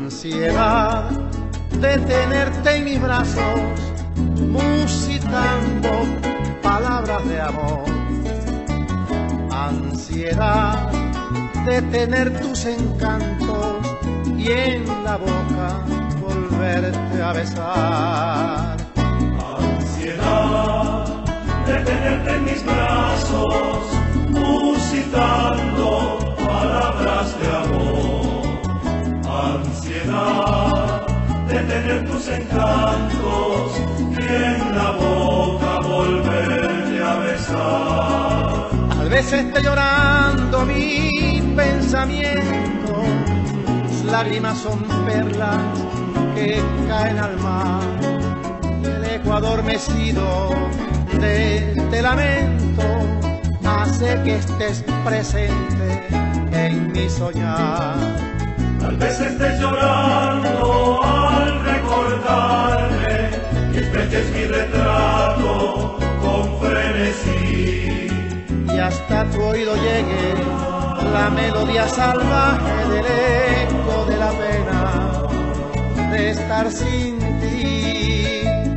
ansiedad de tenerte en mis brazos, musitando palabras de amor. Ansiedad de tener tus encantos y en la boca volverte a besar. Ansiedad de tenerte en mis brazos, musitando palabras de amor. Ansiedad de tener tus encantos y en la boca volverte a besar. Tal vez esté llorando mi pensamiento, tus lágrimas son perlas que caen al mar. El eco adormecido de este lamento hace que estés presente en mi soñar. Tal vez estés llorando al recordarme y estreches mi retrato con frenesí. Y hasta tu oído llegue la melodía salvaje del eco de la pena de estar sin ti.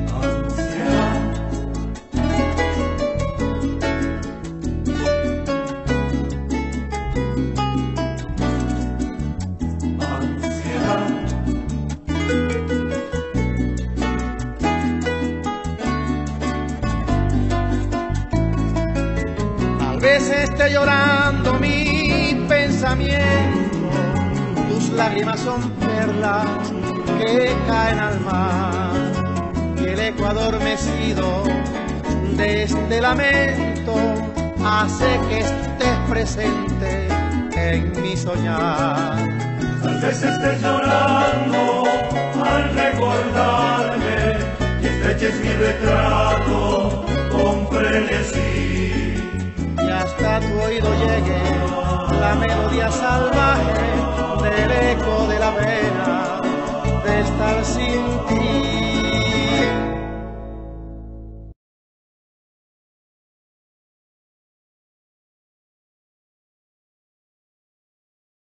Tal vez esté llorando mi pensamiento, tus lágrimas son perlas que caen al mar. Y el eco adormecido de este lamento hace que estés presente en mi soñar. Tal vez estés llorando al recordarme y estreches mi retrato con frenesí. Y hasta tu oído llegue la melodía salvaje del eco de la pena de estar sin ti.